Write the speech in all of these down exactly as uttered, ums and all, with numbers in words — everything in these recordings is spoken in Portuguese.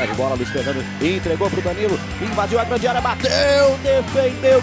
Saída de bola, Luiz Fernando entregou para o Danilo, invadiu a grande área, bateu, defendeu o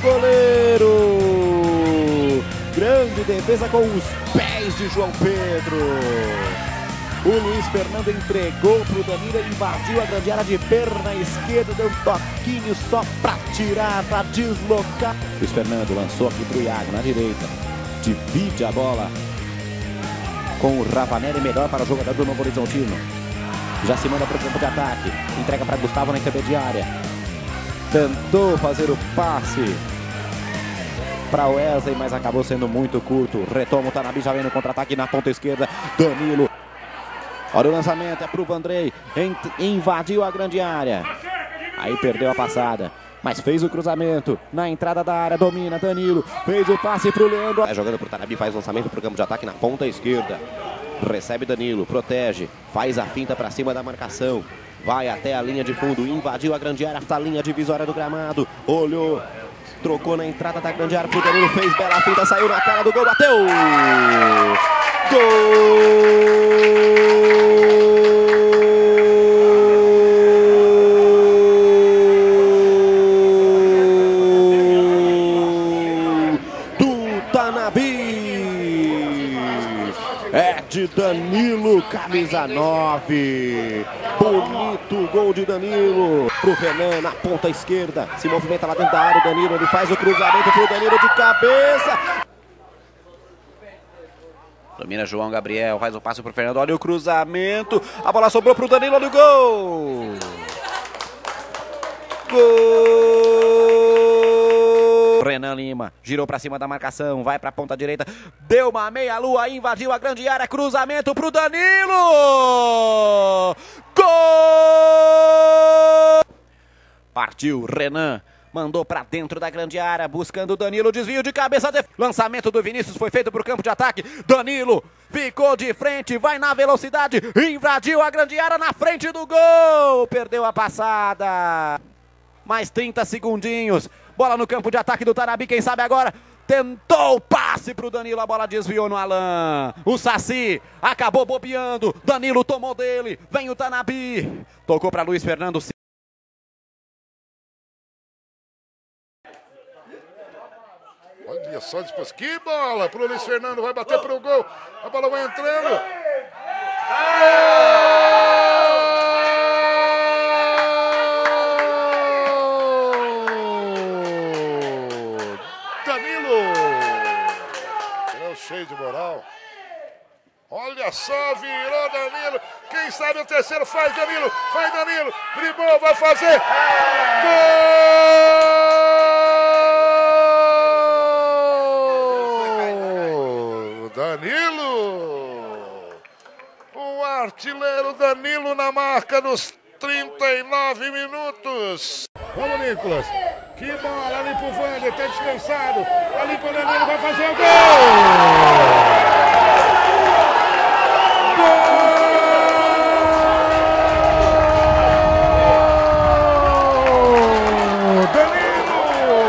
goleiro. Grande defesa com os pés de João Pedro. O Luiz Fernando entregou para o Danilo, invadiu a grande área de perna esquerda, deu um toquinho só para tirar, para deslocar. Luiz Fernando lançou aqui para o Iago na direita, divide a bola com o Ravanelli, melhor para o jogador do Novo Horizontino. Já se manda para o campo de ataque, entrega para Gustavo na intermediária, tentou fazer o passe para o Wesley, mas acabou sendo muito curto. Retoma o Tanabi, já vem no contra-ataque na ponta esquerda, Danilo. Olha o lançamento, é para o Vandrei, invadiu a grande área, aí perdeu a passada, mas fez o cruzamento na entrada da área, domina Danilo, fez o passe para o Leandro. É jogando para o Tanabi, faz o lançamento para o campo de ataque na ponta esquerda, recebe Danilo, protege, faz a finta para cima da marcação, vai até a linha de fundo, invadiu a grande área, a linha divisória do gramado, olhou, trocou na entrada da grande área para o Danilo, fez bela finta, saiu na cara do gol, bateu! Gol! É de Danilo, camisa nove. Bonito gol de Danilo. Pro Renan na ponta esquerda. Se movimenta lá dentro da área o Danilo. Ele faz o cruzamento pro Danilo de cabeça. Domina João Gabriel. Faz o passe pro Fernando. Olha o cruzamento. A bola sobrou pro Danilo. Olha o gol. Gol. Renan Lima, girou para cima da marcação, vai para a ponta direita, deu uma meia-lua, invadiu a grande área, cruzamento para o Danilo! Gol! Partiu, Renan, mandou para dentro da grande área, buscando o Danilo, desvio de cabeça, de... lançamento do Vinícius foi feito para o campo de ataque, Danilo ficou de frente, vai na velocidade, invadiu a grande área na frente do gol, perdeu a passada, mais trinta segundinhos. Bola no campo de ataque do Tanabi, quem sabe agora, tentou o passe para o Danilo, a bola desviou no Alan, o Saci acabou bobeando, Danilo tomou dele, vem o Tanabi, tocou para Luiz Fernando. Olha só depois, que bola para o Luiz Fernando, vai bater para o gol, a bola vai entrando. Cheio de moral. Olha só, virou Danilo. Quem sabe o terceiro faz Danilo. Faz Danilo. Driblou, vai fazer. Gol! Danilo. O artilheiro Danilo na marca dos trinta e nove minutos. Vamos, Nicolas. Que bola ali pro Wander, tá descansado. Ali pro Danilo, vai fazer o gol! Gol! Danilo!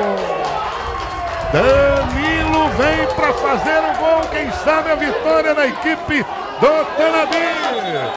Danilo vem para fazer o gol, quem sabe a vitória da equipe do Tanabi.